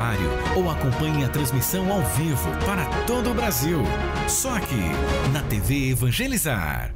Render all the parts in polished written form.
Ou acompanhe a transmissão ao vivo para todo o Brasil. Só aqui, na TV Evangelizar.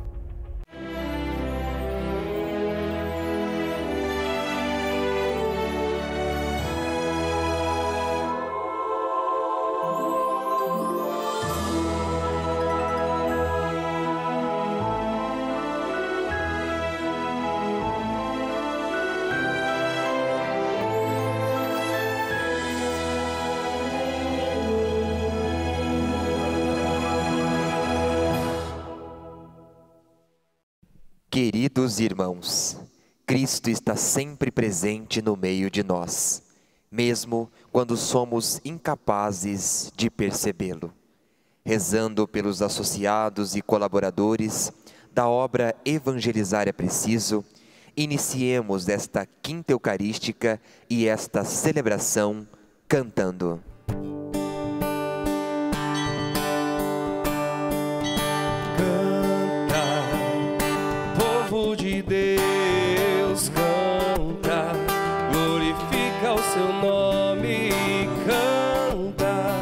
Queridos irmãos, Cristo está sempre presente no meio de nós, mesmo quando somos incapazes de percebê-lo. Rezando pelos associados e colaboradores da obra Evangelizar é Preciso, iniciemos esta quinta eucarística e esta celebração cantando. De Deus canta, glorifica o seu nome e canta,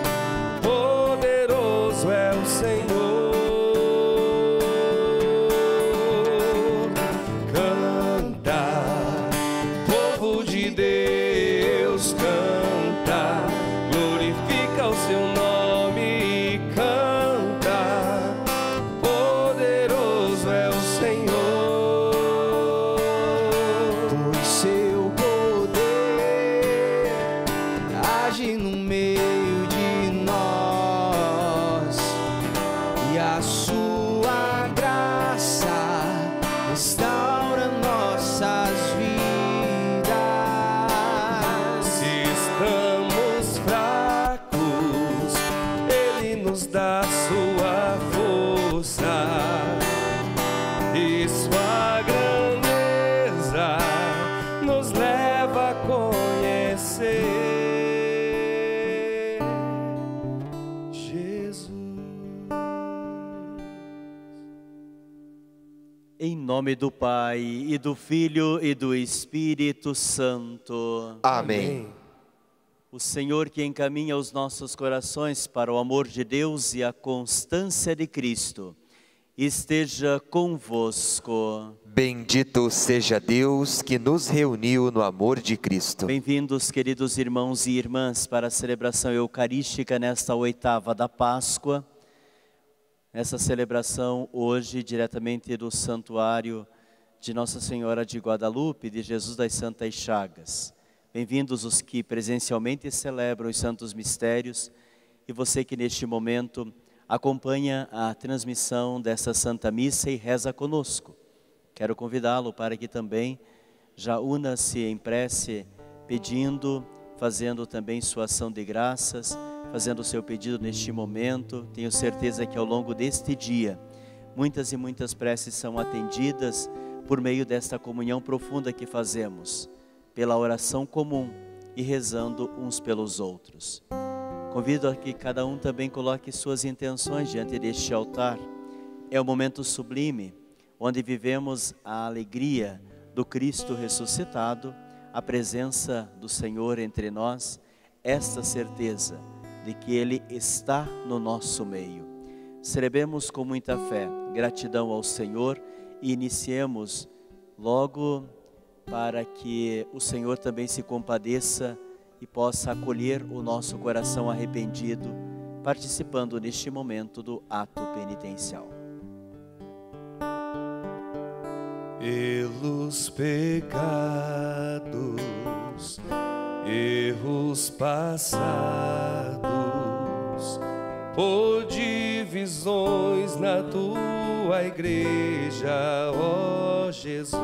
poderoso é o Senhor. Canta, povo de Deus canta, glorifica o seu nome e canta, poderoso é o Senhor. Da sua força e sua grandeza nos leva a conhecer Jesus. Em nome do Pai, e do Filho, e do Espírito Santo. Amém. O Senhor que encaminha os nossos corações para o amor de Deus e a constância de Cristo, esteja convosco. Bendito seja Deus que nos reuniu no amor de Cristo. Bem-vindos, queridos irmãos e irmãs, para a celebração eucarística nesta oitava da Páscoa. Essa celebração hoje, diretamente do Santuário de Nossa Senhora de Guadalupe, de Jesus das Santas Chagas. Bem-vindos os que presencialmente celebram os santos mistérios e você que neste momento acompanha a transmissão dessa Santa Missa e reza conosco. Quero convidá-lo para que também já una-se em prece, pedindo, fazendo também sua ação de graças, fazendo o seu pedido neste momento. Tenho certeza que ao longo deste dia, muitas e muitas preces são atendidas por meio desta comunhão profunda que fazemos, pela oração comum e rezando uns pelos outros. Convido a que cada um também coloque suas intenções diante deste altar. É um momento sublime, onde vivemos a alegria do Cristo ressuscitado, a presença do Senhor entre nós, esta certeza de que Ele está no nosso meio. Celebremos com muita fé, gratidão ao Senhor e iniciemos logo para que o Senhor também se compadeça e possa acolher o nosso coração arrependido, participando neste momento do ato penitencial. Pelos pecados, erros passados, por divisões na tua igreja, ó Jesus.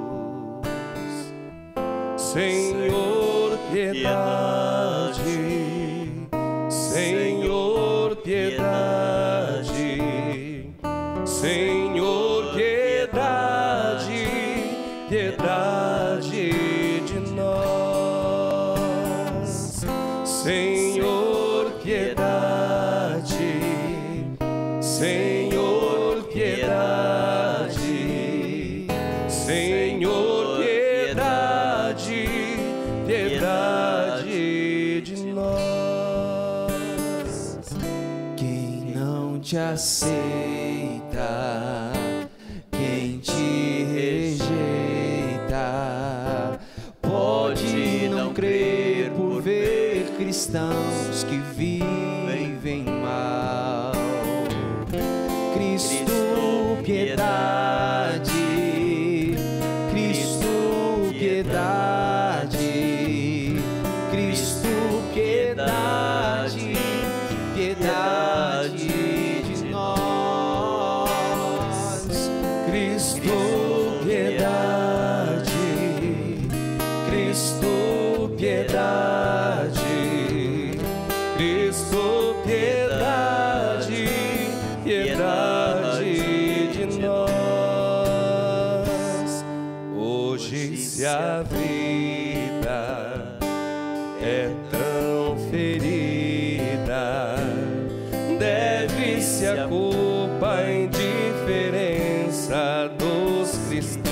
Senhor, piedade, Senhor, piedade, Senhor, piedade, piedade de nós. Senhor, piedade, Senhor, piedade, Senhor, piedade de de nós. Quem não te aceita, quem te rejeita, pode não crer por ver cristãos que vivem mal. Cristo, piedade, Cristo, piedade, Cristo, piedade, piedade de nós. Cristo, piedade, Cristo, piedade, Cristo, piedade, piedade de nós. Hoje se a vida é tão ferida, deve-se a culpa à indiferença dos cristãos.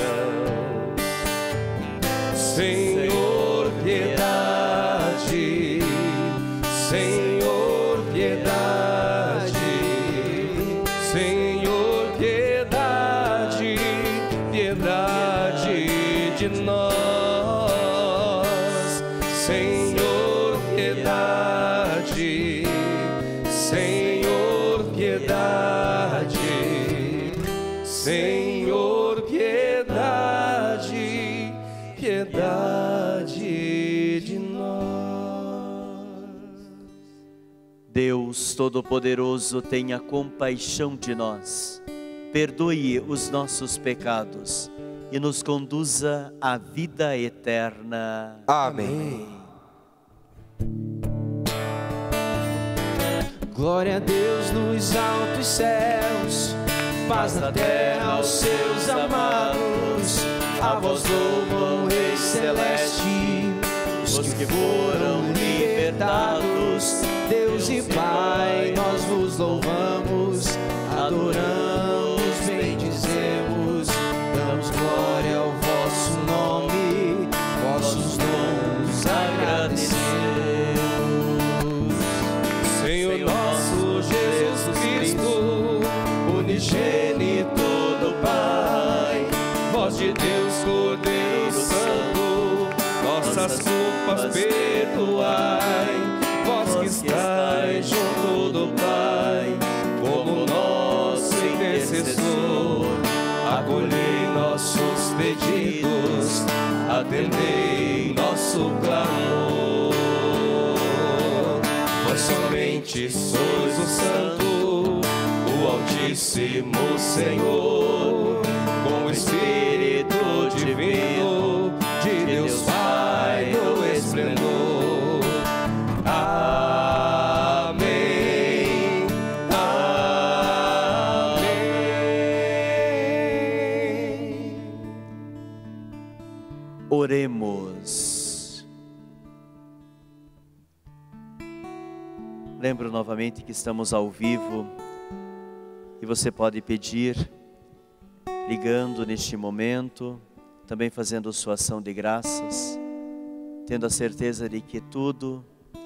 Senhor, piedade, Senhor, piedade, Senhor, piedade, piedade de nós. Senhor, piedade, Senhor, piedade, Senhor, piedade, piedade de nós. Deus Todo-Poderoso, tenha compaixão de nós, perdoe os nossos pecados e nos conduza à vida eterna. Amém. Glória a Deus nos altos céus, paz na terra aos seus amados. A vós louvam, Rei Celeste, os que foram libertados. Deus e Pai, nós vos louvamos, adoramos, bendizemos, damos glória ao vosso nome, vossos dons agradecemos. Senhor nosso Jesus Cristo, unigênito do Pai, voz de Deus, Cordeiro Santo, nossas culpas perdoai. Vós que estais junto do Pai, como nosso intercessor, acolhei nossos pedidos, atendei nosso clamor. Vós somente sois o Santo, o Altíssimo Senhor, com o Espírito Divino de Deus Pai no esplendor. Amém, amém. Oremos. Lembro novamente que estamos ao vivo e você pode pedir, ligando neste momento, também fazendo sua ação de graças, tendo a certeza de que tudo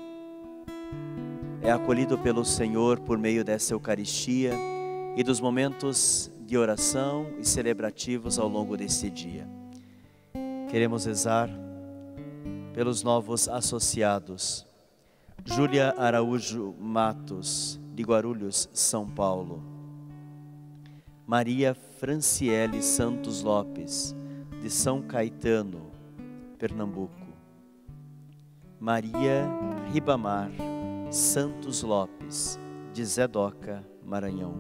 é acolhido pelo Senhor por meio dessa Eucaristia e dos momentos de oração e celebrativos ao longo desse dia. Queremos rezar pelos novos associados. Júlia Araújo Matos, de Guarulhos, São Paulo. Maria Franciele Santos Lopes, de São Caetano, Pernambuco. Maria Ribamar Santos Lopes, de Zedoca, Maranhão.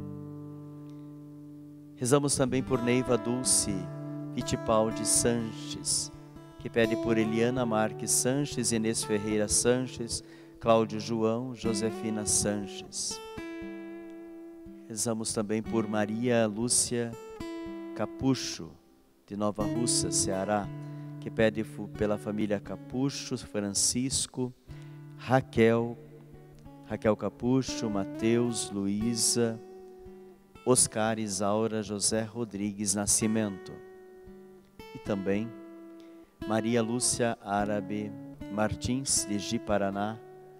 Rezamos também por Neiva Dulce Fittipaldi Sanches, que pede por Eliana Marques Sanches, Inês Ferreira Sanches, Cláudio João, Josefina Sanches. Rezamos também por Maria Lúcia Capucho, de Nova Russa, Ceará, que pede pela família Capucho, Francisco, Raquel Capucho, Mateus, Luísa, Oscar, Isaura, José Rodrigues Nascimento. E também Maria Lúcia Árabe Martins, de Ji-Paraná,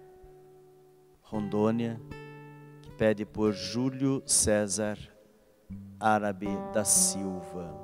Rondônia, que pede por Júlio César Árabe da Silva.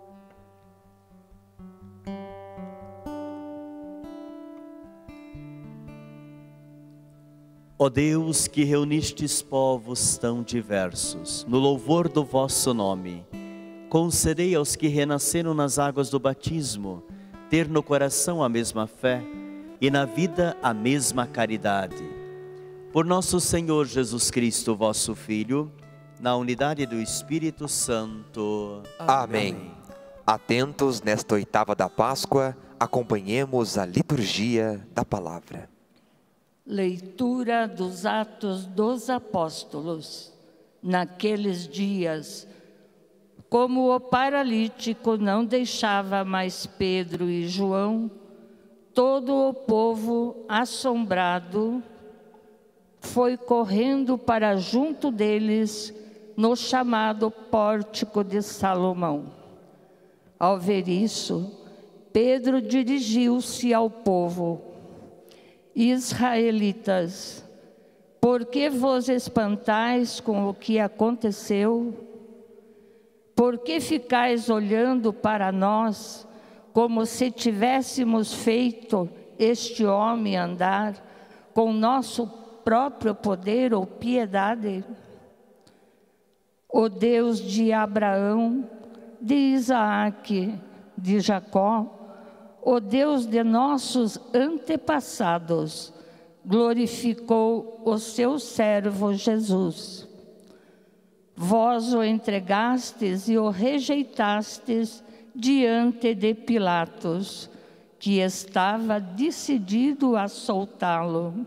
Ó Deus, que reunistes povos tão diversos, no louvor do vosso nome, concedei aos que renasceram nas águas do batismo, ter no coração a mesma fé e na vida a mesma caridade. Por nosso Senhor Jesus Cristo, vosso Filho, na unidade do Espírito Santo. Amém. Atentos nesta oitava da Páscoa, acompanhemos a liturgia da palavra. Leitura dos Atos dos Apóstolos. Naqueles dias, como o paralítico não deixava mais Pedro e João, todo o povo, assombrado, foi correndo para junto deles no chamado Pórtico de Salomão. Ao ver isso, Pedro dirigiu-se ao povo: Israelitas, por que vos espantais com o que aconteceu? Por que ficais olhando para nós, como se tivéssemos feito este homem andar com nosso próprio poder ou piedade? O Deus de Abraão, de Isaac, de Jacó, o Deus de nossos antepassados, glorificou o seu servo Jesus. Vós o entregastes e o rejeitastes diante de Pilatos, que estava decidido a soltá-lo.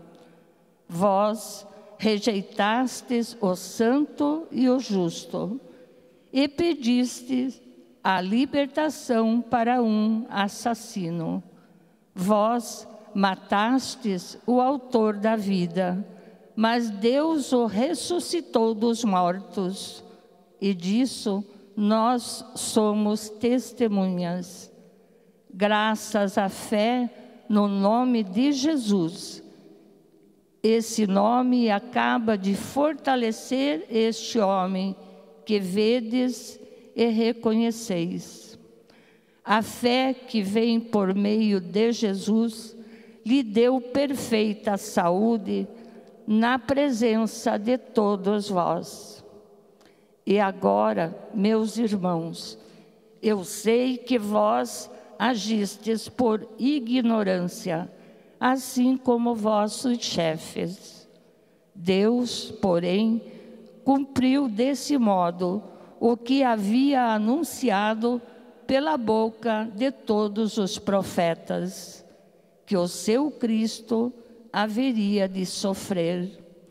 Vós rejeitastes o santo e o justo, e pedistes a libertação para um assassino. Vós matastes o autor da vida, mas Deus o ressuscitou dos mortos, e disso nós somos testemunhas. Graças à fé no nome de Jesus. Esse nome acaba de fortalecer este homem que vedes e reconheceis. A fé que vem por meio de Jesus lhe deu perfeita saúde na presença de todos vós. E agora, meus irmãos, eu sei que vós agistes por ignorância, assim como vossos chefes. Deus, porém, cumpriu desse modo o que havia anunciado pela boca de todos os profetas, que o seu Cristo haveria de sofrer.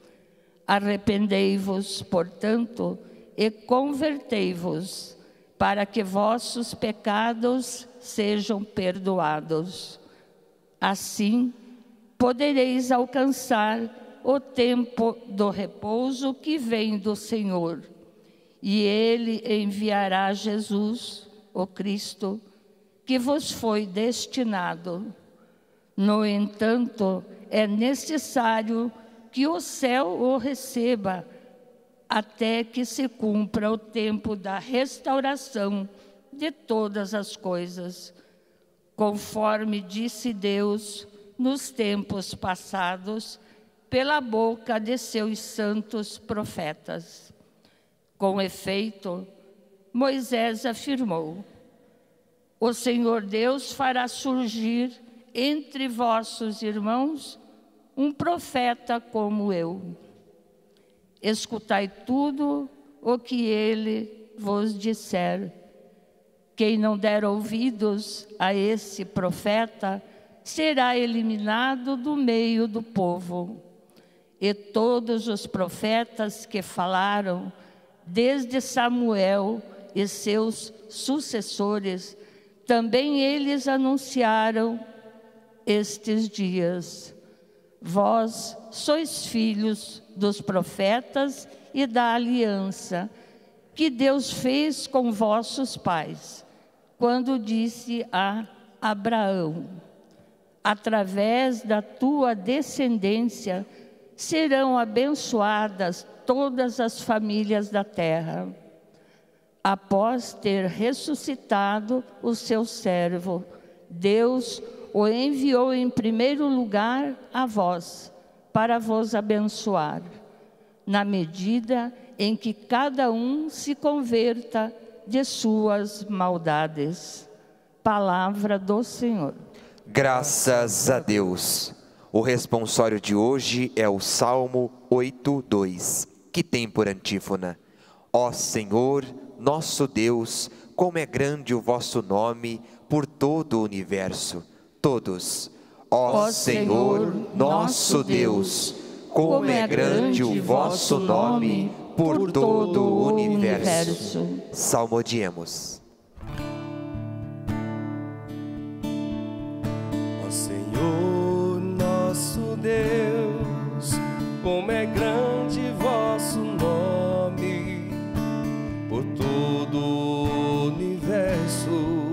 Arrependei-vos, portanto, e convertei-vos, para que vossos pecados sejam perdoados. Assim, podereis alcançar o tempo do repouso que vem do Senhor. E Ele enviará Jesus, o Cristo, que vos foi destinado. No entanto, é necessário que o céu o receba, até que se cumpra o tempo da restauração de todas as coisas, conforme disse Deus nos tempos passados, pela boca de seus santos profetas. Com efeito, Moisés afirmou: o Senhor Deus fará surgir entre vossos irmãos um profeta como eu. Escutai tudo o que ele vos disser. Quem não der ouvidos a esse profeta será eliminado do meio do povo. E todos os profetas que falaram, desde Samuel e seus sucessores, também eles anunciaram estes dias. Vós sois filhos dos profetas e da aliança que Deus fez com vossos pais, quando disse a Abraão: através da tua descendência, serão abençoadas todas as famílias da terra. Após ter ressuscitado o seu servo, Deus o enviou em primeiro lugar a vós, para vos abençoar, na medida em que cada um se converta de suas maldades. Palavra do Senhor. Graças a Deus. O responsório de hoje é o Salmo 8:2, que tem por antífona: Ó Senhor, nosso Deus, como é grande o vosso nome por todo o universo. Todos. Ó Senhor, nosso Deus, como é grande o vosso nome por todo o universo. Salmodiemos. Ó Senhor, nosso Deus, como é grande vosso nome por todo o universo,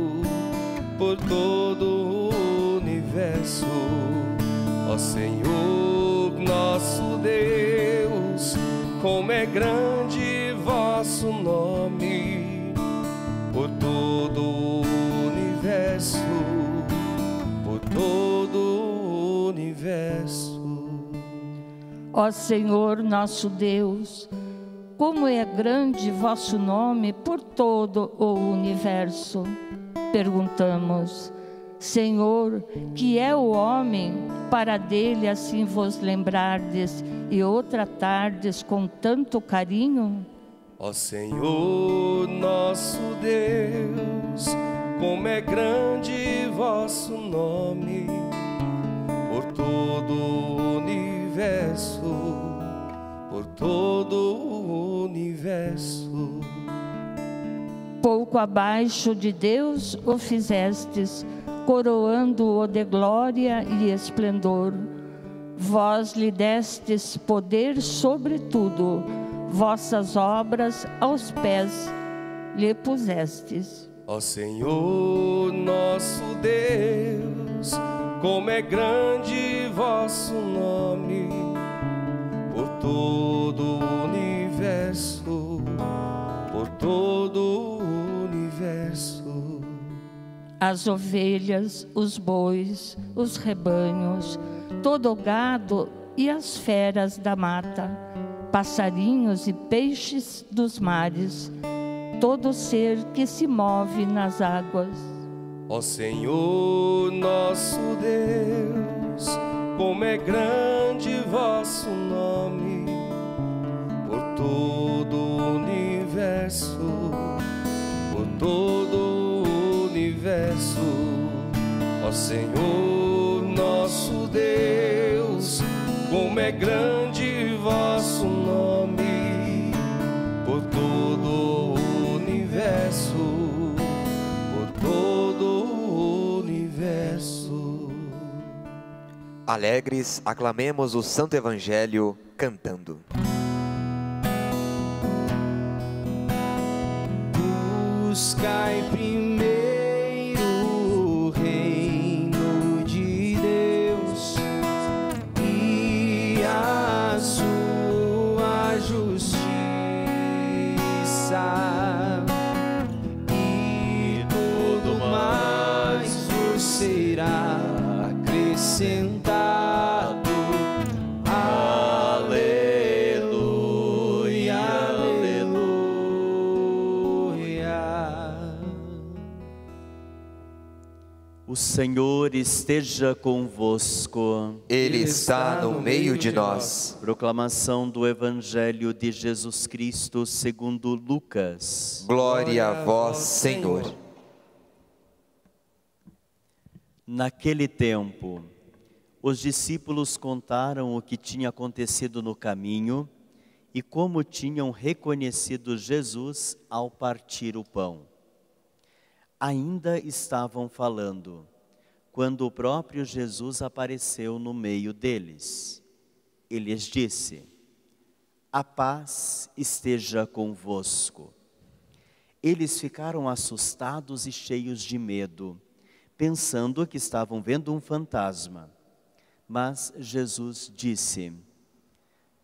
por todo o universo. Ó Senhor, nosso Deus, como é grande vosso nome por todo o universo, por todo o universo. Ó Senhor, nosso Deus, como é grande vosso nome por todo o universo. Perguntamos: Senhor, que é o homem, para dele assim vos lembrardes e o tratardes com tanto carinho? Ó Senhor, nosso Deus, como é grande vosso nome por todo o universo, por todo o universo. Pouco abaixo de Deus o fizestes, coroando-o de glória e esplendor. Vós lhe destes poder sobre tudo, vossas obras aos pés lhe pusestes. Ó Senhor, nosso Deus, como é grande vosso nome por todo o universo, por todo o universo. As ovelhas, os bois, os rebanhos, todo o gado e as feras da mata, passarinhos e peixes dos mares, todo ser que se move nas águas. Ó Senhor, nosso Deus, como é grande vosso nome por todo o universo, por todo o universo. Ó Senhor, nosso Deus, como é grande vosso nome por todo o universo, por todo o universo. Alegres, aclamemos o Santo Evangelho cantando. Buscai primeiro o reino de Deus e a sua justiça, e tudo mais vos será acrescentado. Aleluia, aleluia. O Senhor esteja convosco. Ele está no meio de nós. Proclamação do Evangelho de Jesus Cristo segundo Lucas. Glória a vós, Senhor. Naquele tempo, os discípulos contaram o que tinha acontecido no caminho e como tinham reconhecido Jesus ao partir o pão. Ainda estavam falando, quando o próprio Jesus apareceu no meio deles. E lhes disse: a paz esteja convosco. Eles ficaram assustados e cheios de medo, pensando que estavam vendo um fantasma. Mas Jesus disse: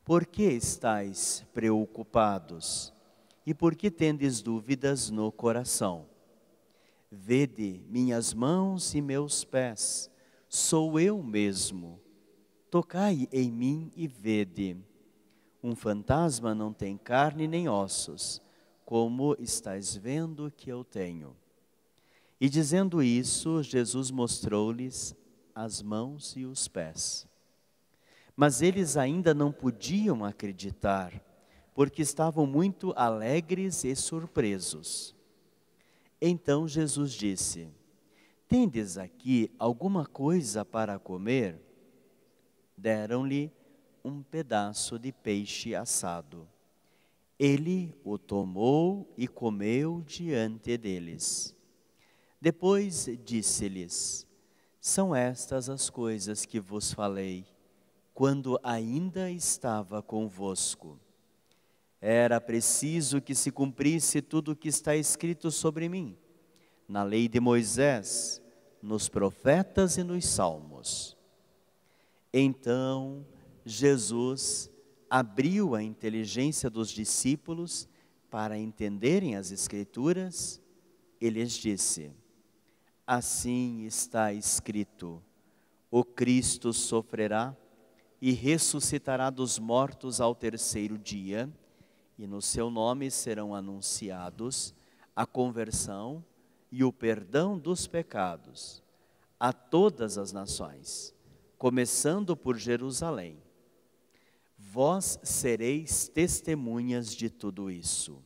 Por que estáis preocupados? E por que tendes dúvidas no coração? Vede minhas mãos e meus pés, sou eu mesmo. Tocai em mim e vede. Um fantasma não tem carne nem ossos, como estáis vendo que eu tenho. E dizendo isso, Jesus mostrou-lhes as mãos e os pés. Mas eles ainda não podiam acreditar, porque estavam muito alegres e surpresos. Então Jesus disse: tendes aqui alguma coisa para comer? Deram-lhe um pedaço de peixe assado. Ele o tomou e comeu diante deles. Depois disse-lhes: são estas as coisas que vos falei, quando ainda estava convosco. Era preciso que se cumprisse tudo o que está escrito sobre mim, na lei de Moisés, nos profetas e nos salmos. Então Jesus abriu a inteligência dos discípulos para entenderem as Escrituras e lhes disse: assim está escrito, o Cristo sofrerá e ressuscitará dos mortos ao terceiro dia, e no seu nome serão anunciados a conversão e o perdão dos pecados a todas as nações, começando por Jerusalém. Vós sereis testemunhas de tudo isso.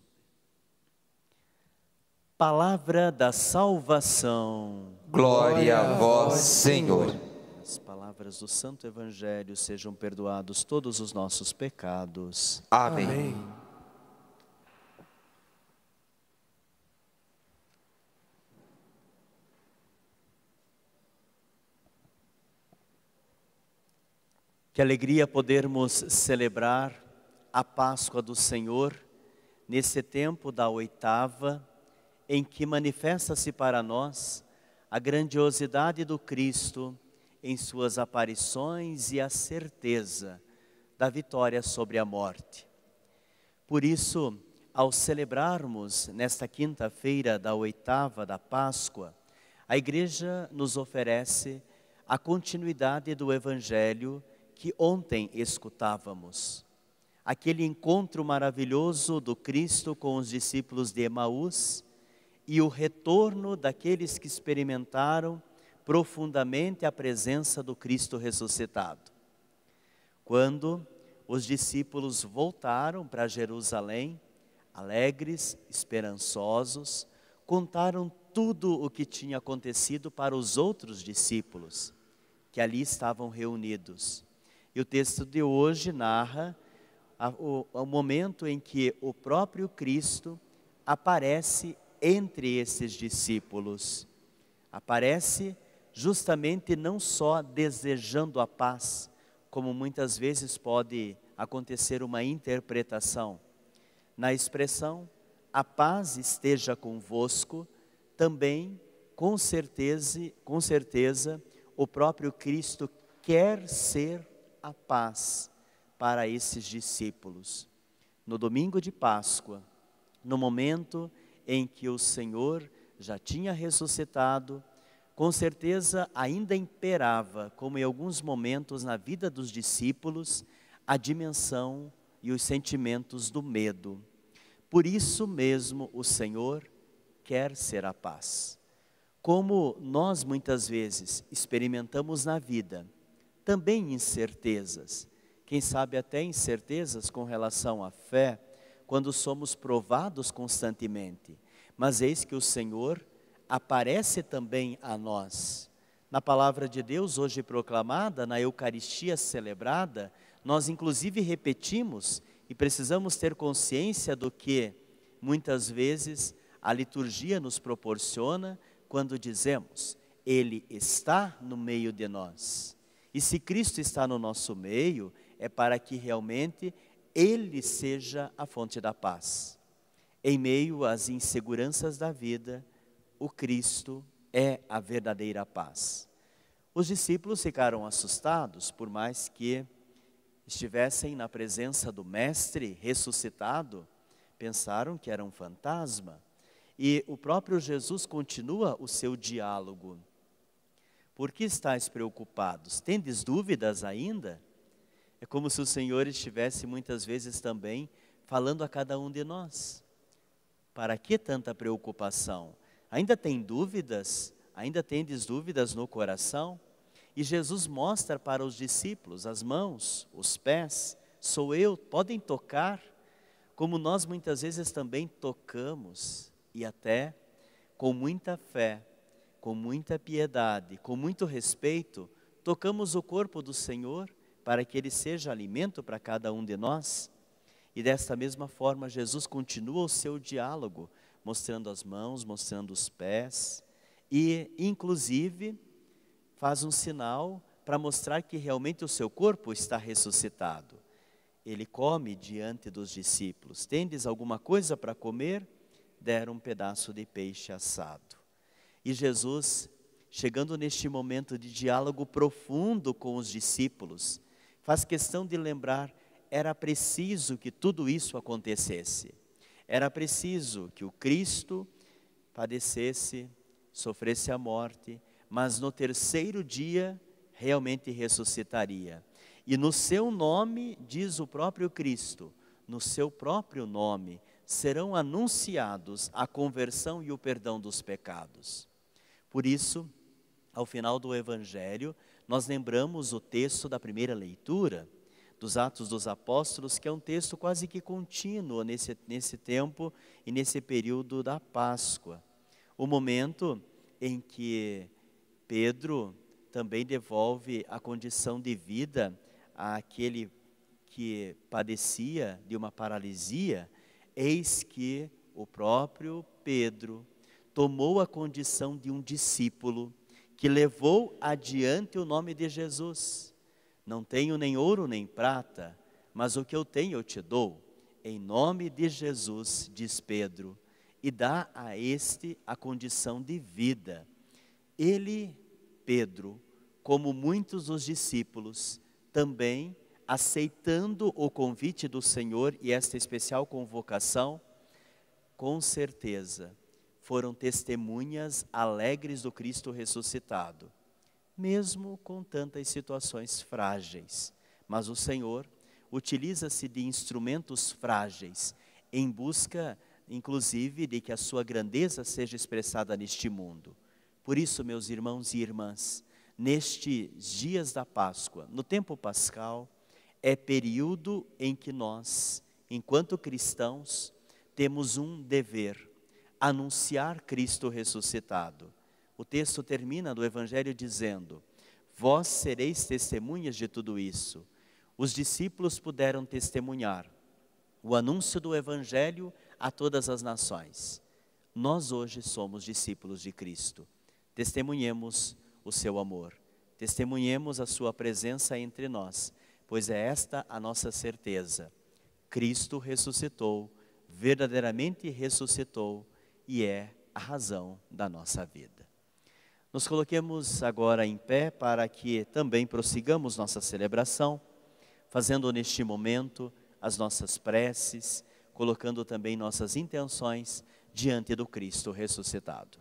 Palavra da salvação. Glória a vós, Senhor. As palavras do Santo Evangelho sejam perdoados todos os nossos pecados. Amém. Que alegria podermos celebrar a Páscoa do Senhor nesse tempo da oitava, em que manifesta-se para nós a grandiosidade do Cristo em suas aparições e a certeza da vitória sobre a morte. Por isso, ao celebrarmos nesta quinta-feira da oitava da Páscoa, a Igreja nos oferece a continuidade do Evangelho que ontem escutávamos. Aquele encontro maravilhoso do Cristo com os discípulos de Emaús e o retorno daqueles que experimentaram profundamente a presença do Cristo ressuscitado. Quando os discípulos voltaram para Jerusalém, alegres, esperançosos, contaram tudo o que tinha acontecido para os outros discípulos, que ali estavam reunidos. E o texto de hoje narra o momento em que o próprio Cristo aparece entre esses discípulos. Aparece justamente não só desejando a paz, como muitas vezes pode acontecer uma interpretação. Na expressão, a paz esteja convosco, também, com certeza, o próprio Cristo quer ser a paz para esses discípulos. No domingo de Páscoa, no momento em que o Senhor já tinha ressuscitado, com certeza ainda imperava, como em alguns momentos na vida dos discípulos, a dimensão e os sentimentos do medo. Por isso mesmo o Senhor quer ser a paz. Como nós muitas vezes experimentamos na vida, também incertezas, quem sabe até incertezas com relação à fé, quando somos provados constantemente. Mas eis que o Senhor aparece também a nós. Na palavra de Deus hoje proclamada, na Eucaristia celebrada, nós inclusive repetimos e precisamos ter consciência do que muitas vezes a liturgia nos proporciona quando dizemos: Ele está no meio de nós. E se Cristo está no nosso meio, é para que realmente Ele seja a fonte da paz. Em meio às inseguranças da vida, o Cristo é a verdadeira paz. Os discípulos ficaram assustados, por mais que estivessem na presença do Mestre ressuscitado, pensaram que era um fantasma. E o próprio Jesus continua o seu diálogo. Por que estáis preocupados? Tendes dúvidas ainda? É como se o Senhor estivesse muitas vezes também falando a cada um de nós. Para que tanta preocupação? Ainda tem dúvidas? Ainda tendes dúvidas no coração? E Jesus mostra para os discípulos as mãos, os pés. Sou eu, podem tocar, como nós muitas vezes também tocamos. E até com muita fé, com muita piedade, com muito respeito, tocamos o corpo do Senhor para que Ele seja alimento para cada um de nós. E desta mesma forma, Jesus continua o seu diálogo, mostrando as mãos, mostrando os pés, e inclusive faz um sinal para mostrar que realmente o seu corpo está ressuscitado. Ele come diante dos discípulos. Tendes alguma coisa para comer? Deram um pedaço de peixe assado. E Jesus, chegando neste momento de diálogo profundo com os discípulos, faz questão de lembrar, era preciso que tudo isso acontecesse. Era preciso que o Cristo padecesse, sofresse a morte, mas no terceiro dia realmente ressuscitaria. E no seu nome, diz o próprio Cristo, no seu próprio nome, serão anunciados a conversão e o perdão dos pecados. Por isso, ao final do Evangelho, nós lembramos o texto da primeira leitura, dos Atos dos Apóstolos, que é um texto quase que contínuo nesse tempo e nesse período da Páscoa. O momento em que Pedro também devolve a condição de vida àquele que padecia de uma paralisia. Eis que o próprio Pedro tomou a condição de um discípulo que levou adiante o nome de Jesus. Não tenho nem ouro nem prata, mas o que eu tenho eu te dou. Em nome de Jesus, diz Pedro, e dá a este a condição de vida. Ele, Pedro, como muitos dos discípulos, também aceitando o convite do Senhor e esta especial convocação, com certeza foram testemunhas alegres do Cristo ressuscitado, mesmo com tantas situações frágeis. Mas o Senhor utiliza-se de instrumentos frágeis em busca, inclusive, de que a sua grandeza seja expressada neste mundo. Por isso, meus irmãos e irmãs, nestes dias da Páscoa, no tempo pascal, é período em que nós, enquanto cristãos, temos um dever, anunciar Cristo ressuscitado. O texto termina do Evangelho dizendo, vós sereis testemunhas de tudo isso. Os discípulos puderam testemunhar o anúncio do Evangelho a todas as nações. Nós hoje somos discípulos de Cristo. Testemunhemos o seu amor, testemunhemos a sua presença entre nós, pois é esta a nossa certeza. Cristo ressuscitou, verdadeiramente ressuscitou e é a razão da nossa vida. Nos coloquemos agora em pé para que também prossigamos nossa celebração, fazendo neste momento as nossas preces, colocando também nossas intenções diante do Cristo ressuscitado.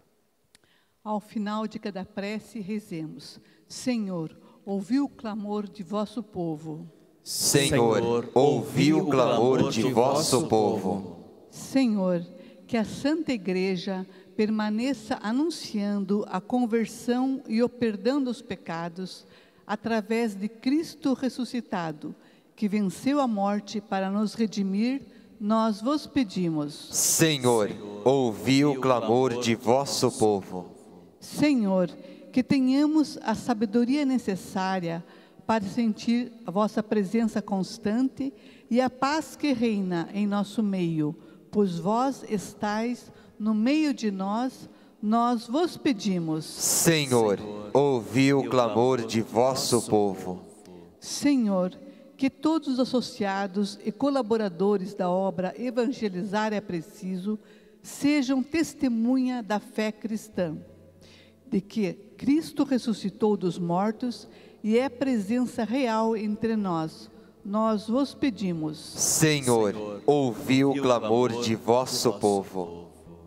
Ao final de cada prece, rezemos: Senhor, ouvi o clamor de vosso povo. Senhor, ouvi o clamor de vosso povo. Senhor, que a Santa Igreja permaneça anunciando a conversão e o perdão dos pecados através de Cristo ressuscitado, que venceu a morte para nos redimir, nós vos pedimos. Senhor, ouvi o clamor de vosso povo. Senhor, que tenhamos a sabedoria necessária para sentir a vossa presença constante e a paz que reina em nosso meio, pois vós estais no meio de nós, nós vos pedimos. Senhor, ouvi o clamor de vosso povo. Senhor, que todos os associados e colaboradores da obra Evangelizar é Preciso sejam testemunha da fé cristã, de que Cristo ressuscitou dos mortos e é presença real entre nós, nós vos pedimos. Senhor, ouvi o clamor de vosso povo.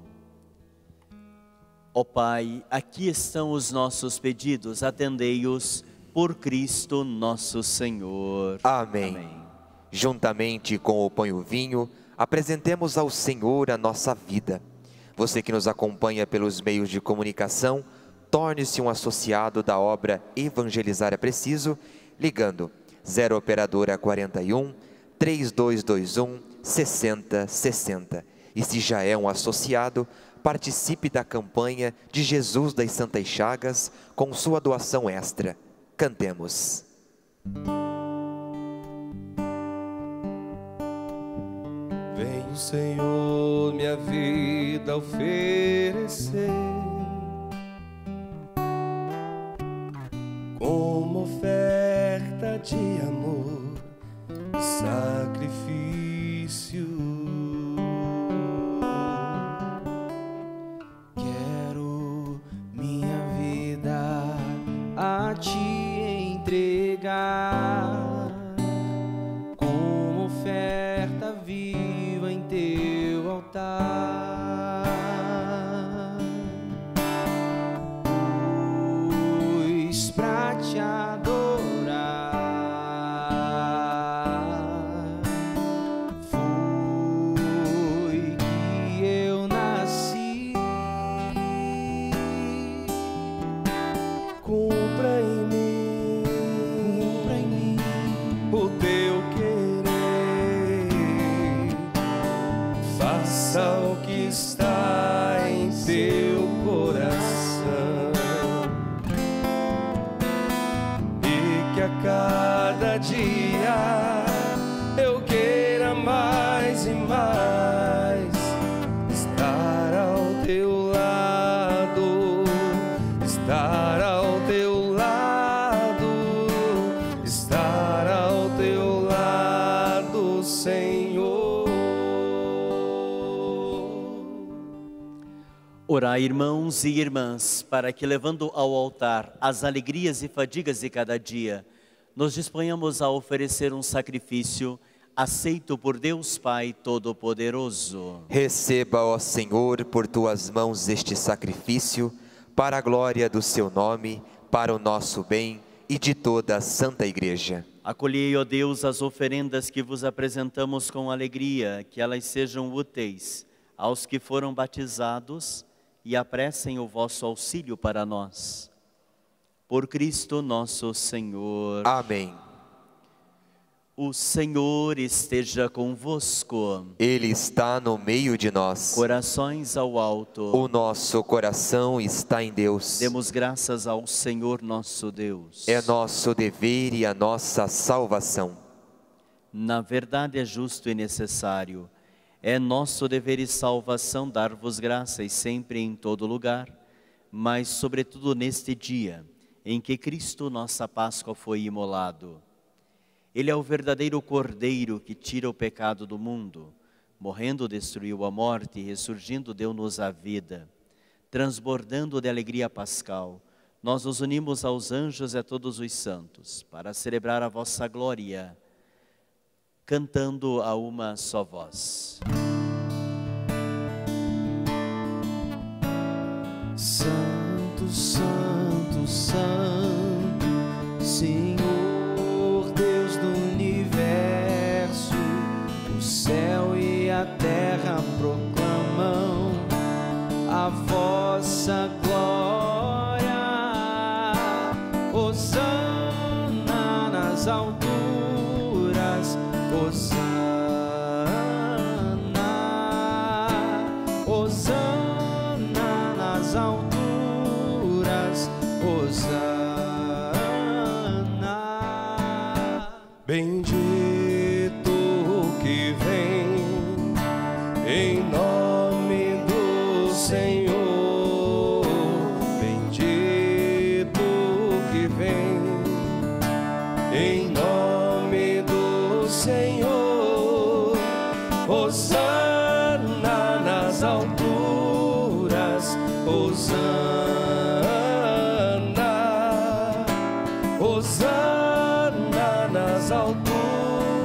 Ó Pai, aqui estão os nossos pedidos, atendei-os por Cristo nosso Senhor. Amém. Juntamente com o pão e o vinho, apresentemos ao Senhor a nossa vida. Você que nos acompanha pelos meios de comunicação, torne-se um associado da obra Evangelizar é Preciso, ligando 0 Operadora 41 3221 6060. E se já é um associado, participe da campanha de Jesus das Santas Chagas com sua doação extra. Cantemos. Vem o Senhor minha vida oferecer como oferta de amor e sacrifício. Quero minha vida a te entregar como oferta viva em teu altar, pois pra te adorar foi que eu nasci. Cumpra em mim O teu querer, faça o que está em teu coração, e que a cada dia eu queira mais e mais estar ao teu lado, estar ao teu lado, estar ao teu lado, Senhor. Orai, irmãos e irmãs, para que, levando ao altar as alegrias e fadigas de cada dia, nos disponhamos a oferecer um sacrifício aceito por Deus Pai Todo-Poderoso. Receba, ó Senhor, por tuas mãos este sacrifício, para a glória do seu nome, para o nosso bem e de toda a Santa Igreja. Acolhei, ó Deus, as oferendas que vos apresentamos com alegria, que elas sejam úteis aos que foram batizados e apressem o vosso auxílio para nós. Por Cristo nosso Senhor. Amém. O Senhor esteja convosco. Ele está no meio de nós. Corações ao alto. O nosso coração está em Deus. Demos graças ao Senhor nosso Deus. É nosso dever e a nossa salvação. Na verdade é justo e necessário. É nosso dever e salvação dar-vos graças sempre e em todo lugar, mas sobretudo neste dia em que Cristo, nossa Páscoa, foi imolado. Ele é o verdadeiro Cordeiro que tira o pecado do mundo. Morrendo, destruiu a morte e ressurgindo, deu-nos a vida. Transbordando de alegria pascal, nós nos unimos aos anjos e a todos os santos para celebrar a vossa glória, cantando a uma só voz. Santo, Santo, Santo, Senhor Deus do universo, o céu e a terra proclamam a vossa glória. Hosana nas alturas, Hosana, Hosana nas alturas, Hosana. Bendito que vem em nome do Senhor, bendito que vem em nome do Senhor. Hosana nas alturas, Hosana, Hosana nas alturas,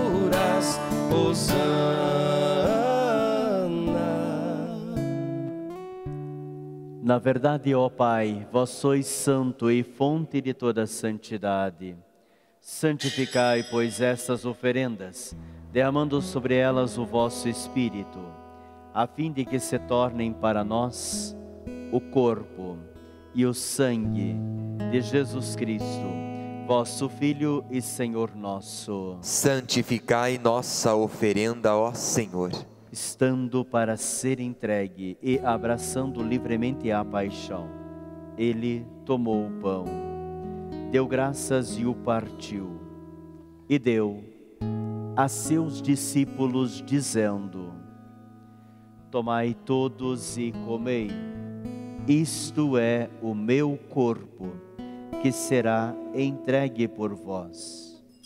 Na verdade, ó Pai, vós sois santo e fonte de toda santidade. Santificai, pois, estas oferendas, derramando sobre elas o vosso Espírito, a fim de que se tornem para nós o corpo e o sangue de Jesus Cristo, vosso Filho e Senhor nosso. Santificai nossa oferenda, ó Senhor. Estando para ser entregue e abraçando livremente a paixão, ele tomou o pão, deu graças e o partiu, e deu a seus discípulos, dizendo: tomai todos e comei, isto é o meu corpo, que será entregue por vós.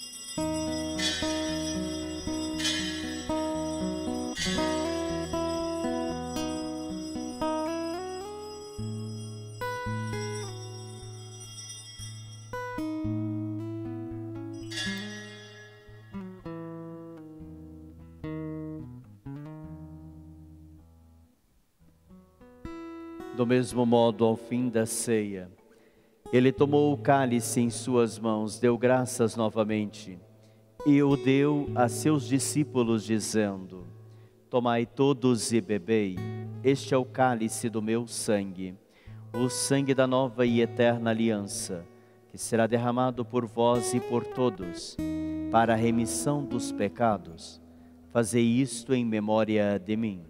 Do mesmo modo, ao fim da ceia, ele tomou o cálice em suas mãos, deu graças novamente e o deu a seus discípulos, dizendo: tomai todos e bebei, este é o cálice do meu sangue, o sangue da nova e eterna aliança, que será derramado por vós e por todos, para a remissão dos pecados. Fazei isto em memória de mim.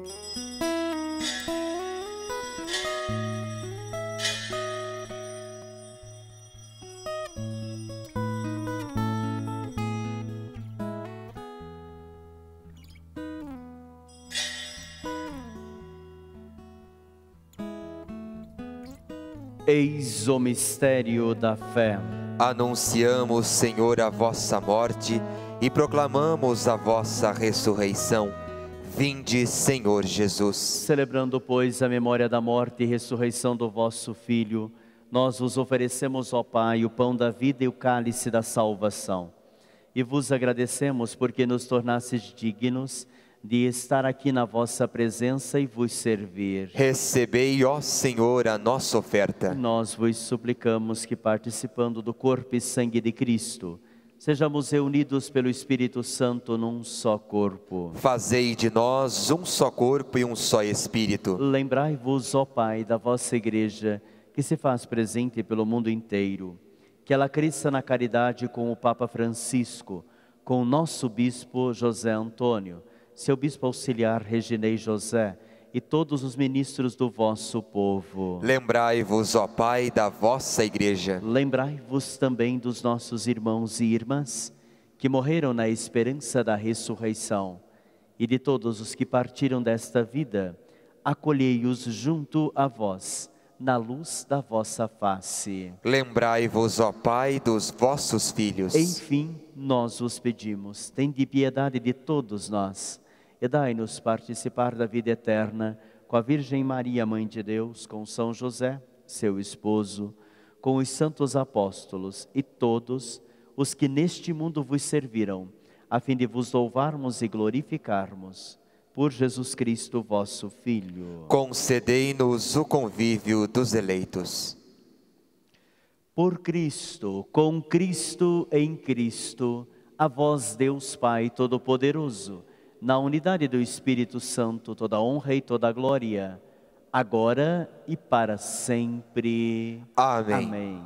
Eis o mistério da fé. Anunciamos, Senhor, a vossa morte e proclamamos a vossa ressurreição. Vinde, Senhor Jesus. Celebrando, pois, a memória da morte e ressurreição do vosso Filho, nós vos oferecemos, ó Pai, o pão da vida e o cálice da salvação. E vos agradecemos porque nos tornastes dignos de estar aqui na vossa presença e vos servir. Recebei, ó Senhor, a nossa oferta. Nós vos suplicamos que, participando do corpo e sangue de Cristo, sejamos reunidos pelo Espírito Santo num só corpo. Fazei de nós um só corpo e um só Espírito. Lembrai-vos, ó Pai, da vossa Igreja, que se faz presente pelo mundo inteiro, que ela cresça na caridade com o Papa Francisco, com o nosso Bispo José Antônio, seu Bispo Auxiliar Reginei José e todos os ministros do vosso povo. Lembrai-vos, ó Pai, da vossa Igreja. Lembrai-vos também dos nossos irmãos e irmãs que morreram na esperança da ressurreição e de todos os que partiram desta vida. Acolhei-os junto a vós, na luz da vossa face. Lembrai-vos, ó Pai, dos vossos filhos. Enfim, nós vos pedimos, tende piedade de todos nós e dai-nos participar da vida eterna com a Virgem Maria, Mãe de Deus, com São José, seu esposo, com os santos apóstolos e todos os que neste mundo vos serviram, a fim de vos louvarmos e glorificarmos. Por Jesus Cristo, vosso Filho. Concedei-nos o convívio dos eleitos. Por Cristo, com Cristo, em Cristo, a vós, Deus Pai Todo-Poderoso, na unidade do Espírito Santo, toda honra e toda glória, agora e para sempre. Amém. Amém.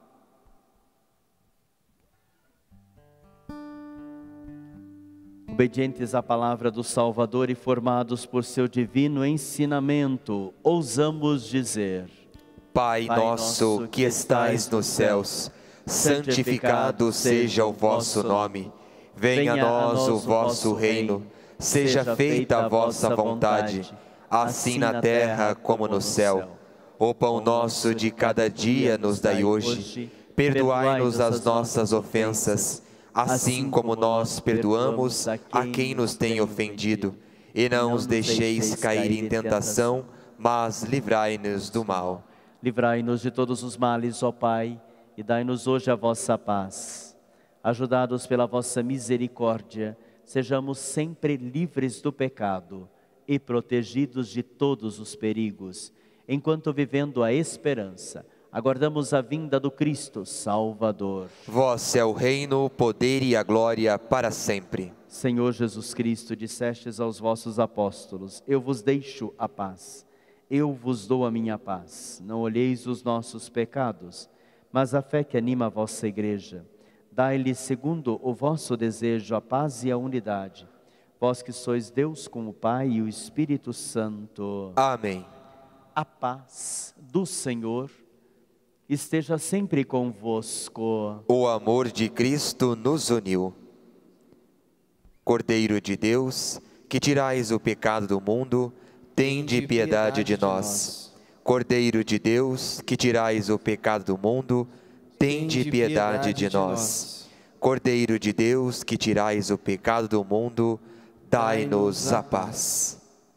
Obedientes à palavra do Salvador e formados por seu divino ensinamento, ousamos dizer: Pai nosso que estais nos céus, santificado seja o vosso nome. Venha a nós o vosso reino. Seja feita a vossa vontade, assim na terra como no céu. O pão nosso de cada dia nos dai hoje. Perdoai-nos as nossas ofensas, assim como nós perdoamos a quem nos tem ofendido. E não os deixeis cair em tentação, mas livrai-nos do mal. Livrai-nos de todos os males, ó Pai, e dai-nos hoje a vossa paz. Ajudados pela vossa misericórdia, sejamos sempre livres do pecado e protegidos de todos os perigos, enquanto vivendo a esperança, aguardamos a vinda do Cristo Salvador. Vós é o reino, o poder e a glória para sempre. Senhor Jesus Cristo, dissestes aos vossos apóstolos: eu vos deixo a paz, eu vos dou a minha paz. Não olheis os nossos pecados, mas a fé que anima a vossa igreja. Dai-lhe, segundo o vosso desejo, a paz e a unidade. Vós que sois Deus com o Pai e o Espírito Santo. Amém. A paz do Senhor esteja sempre convosco. O amor de Cristo nos uniu. Cordeiro de Deus, que tirais o pecado do mundo, tende piedade de nós. Cordeiro de Deus, que tirais o pecado do mundo, tende piedade de nós. Cordeiro de Deus, que tirais o pecado do mundo, dai-nos a paz.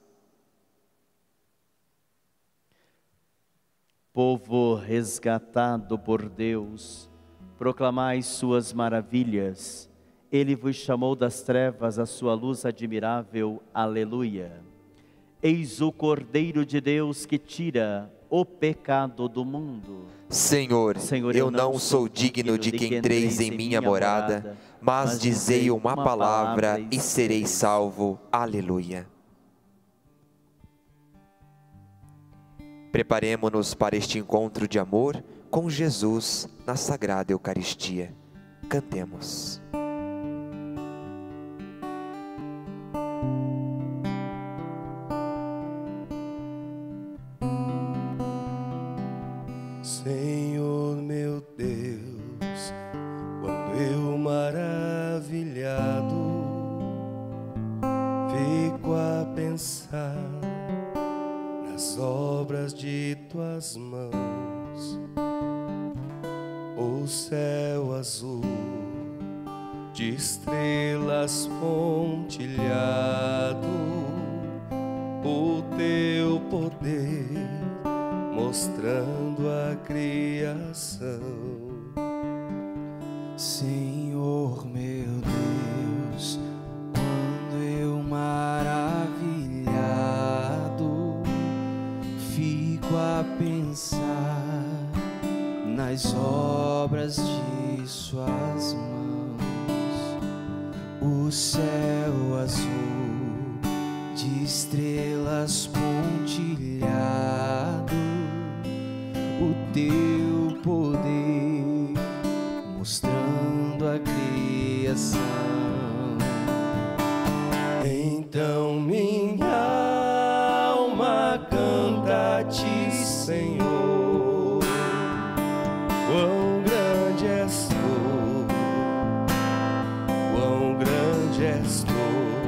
Povo resgatado por Deus, proclamai suas maravilhas. Ele vos chamou das trevas à sua luz admirável. Aleluia. Eis o Cordeiro de Deus que tira o pecado do mundo. Senhor, eu não sou digno de que entreis em minha morada, mas dizei uma palavra e serei salvo. Aleluia. Preparemo-nos para este encontro de amor com Jesus na Sagrada Eucaristia. Cantemos. Senhor meu Deus, quando eu maravilhado fico a pensar nas obras de tuas mãos, o céu azul de estrelas pontilhado, o teu poder mostrando a criação. Senhor meu Deus, quando eu maravilhado fico a pensar nas obras de suas mãos, o céu azul de estrelas pontilhado, o teu poder mostrando a criação. Então minha alma canta a ti, Senhor, quão grande és tu, quão grande és tu.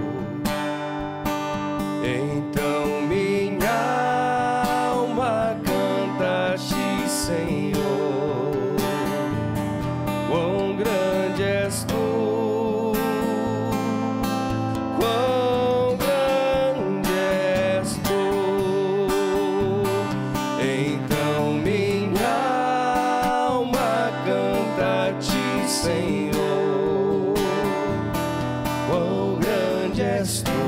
Então minha alma canta a ti, Senhor, quão grande és tu, quão grande és tu. Então minha alma canta a ti, Senhor, quão grande és tu.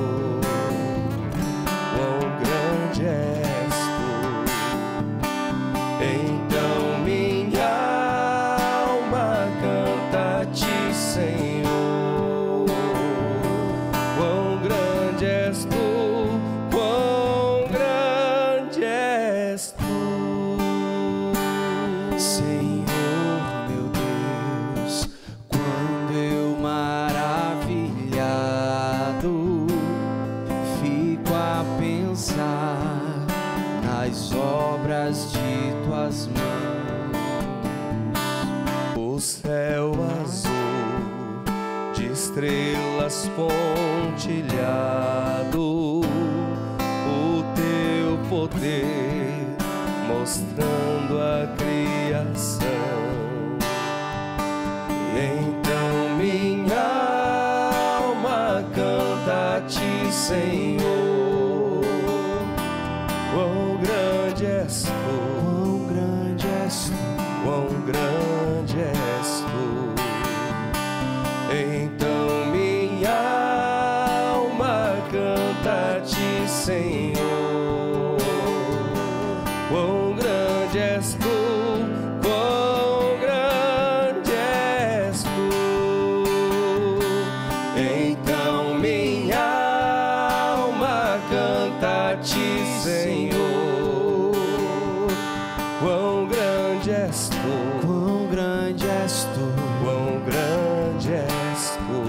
Então minha alma canta a ti, Senhor, quão grande és tu, quão grande és tu. Senhor meu Deus, quando eu maravilhado fico a pensar nas obras de tuas mãos, o céu azul de estrelas pontilhado, o teu poder mostrando a criação. Então minha alma canta a ti, Senhor, quão grande és tu, quão grande és tu, quão grande és tu. Então minha Senhor. Quão grande és tu, quão grande és tu. Então minha alma canta a ti, Senhor. Quão grande és tu, Quão grande és tu, quão grande és tu.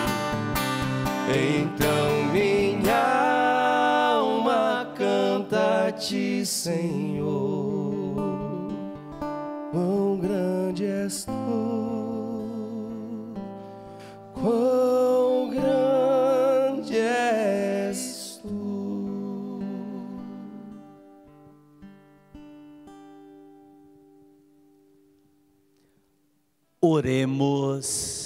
Então minha alma canta a ti, Senhor. Quão grande és tu, quão grande és tu. Oremos.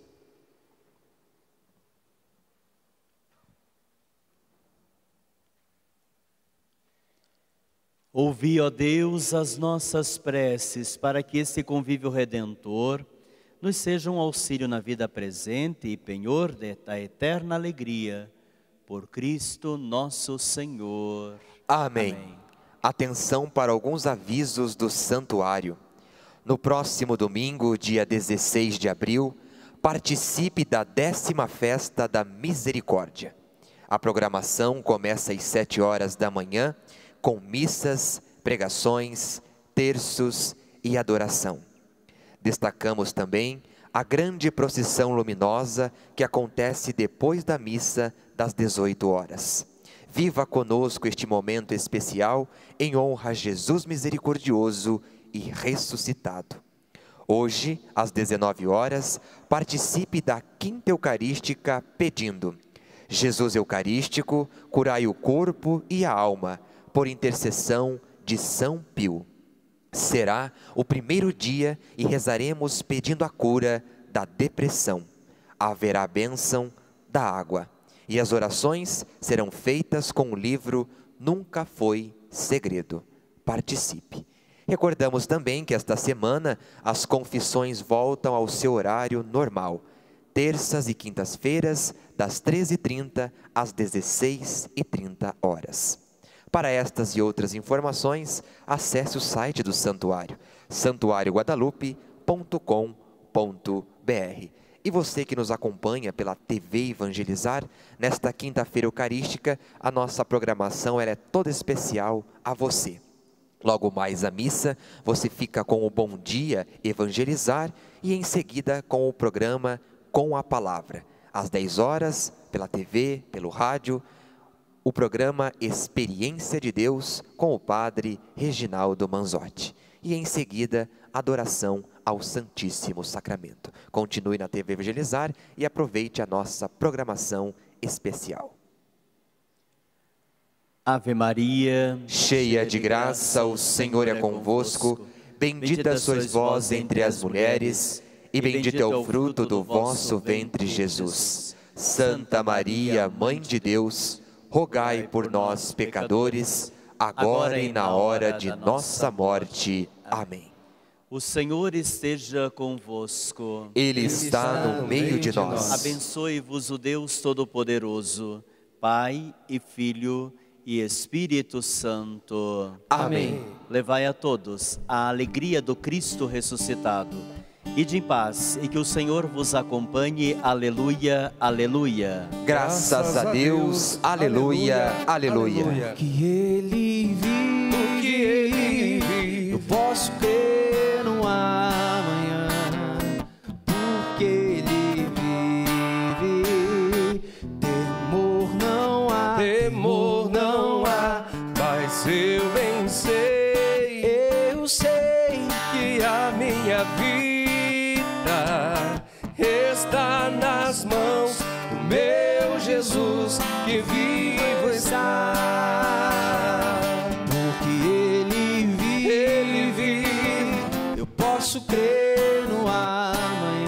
Ouvi, ó Deus, as nossas preces, para que este convívio redentor nos seja um auxílio na vida presente e penhor da eterna alegria. Por Cristo nosso Senhor. Amém. Atenção para alguns avisos do santuário. No próximo domingo, dia 16 de abril, participe da 10ª Festa da Misericórdia. A programação começa às 7 horas da manhã, com missas, pregações, terços e adoração. Destacamos também a grande procissão luminosa que acontece depois da missa das 18 horas. Viva conosco este momento especial em honra a Jesus misericordioso e ressuscitado. Hoje, às 19 horas, participe da Quinta Eucarística pedindo: Jesus Eucarístico, curai o corpo e a alma, por intercessão de São Pio. Será o primeiro dia e rezaremos pedindo a cura da depressão. Haverá a bênção da água. E as orações serão feitas com o livro Nunca Foi Segredo. Participe. Recordamos também que esta semana as confissões voltam ao seu horário normal. Terças e quintas-feiras, das 13h30 às 16h30 horas. Para estas e outras informações, acesse o site do Santuário, santuarioguadalupe.com.br. E você que nos acompanha pela TV Evangelizar, nesta quinta-feira eucarística, a nossa programação é toda especial a você. Logo mais a missa, você fica com o Bom Dia Evangelizar e em seguida com o programa Com a Palavra. Às 10 horas, pela TV, pelo rádio, o programa Experiência de Deus com o Padre Reginaldo Manzotti. E em seguida, adoração ao Santíssimo Sacramento. Continue na TV Evangelizar e aproveite a nossa programação especial. Ave Maria, cheia de graça, o Senhor é convosco. Bendita sois vós entre as mulheres, e bendito é o fruto do vosso ventre, Jesus. Santa Maria, Mãe de Deus, rogai por nós, pecadores, agora e na hora de nossa morte. Amém. O Senhor esteja convosco. Ele está no meio de nós. Abençoe-vos o Deus Todo-Poderoso, Pai e Filho e Espírito Santo. Amém. Levai a todos a alegria do Cristo ressuscitado. Ide em paz e que o Senhor vos acompanhe. Aleluia, aleluia. Graças a Deus, aleluia, aleluia. que Ele vive, eu posso crer no amanhã, porque Ele vive. Temor não há, Temor não há, mas eu bem sei, eu sei que a minha vida está nas mãos do meu Jesus, que vivo está.